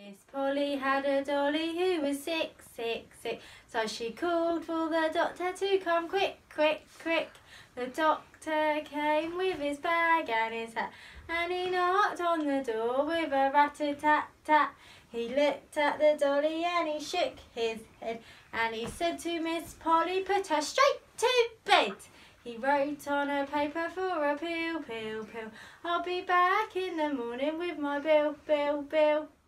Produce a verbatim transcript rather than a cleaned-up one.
Miss Polly had a dolly who was sick, sick, sick. So she called for the doctor to come quick, quick, quick. The doctor came with his bag and his hat, and he knocked on the door with a rat-a-tat-tat. He looked at the dolly and he shook his head, and he said to Miss Polly, put her straight to bed. He wrote on a paper for a pill, pill, pill. I'll be back in the morning with my bill, bill, bill.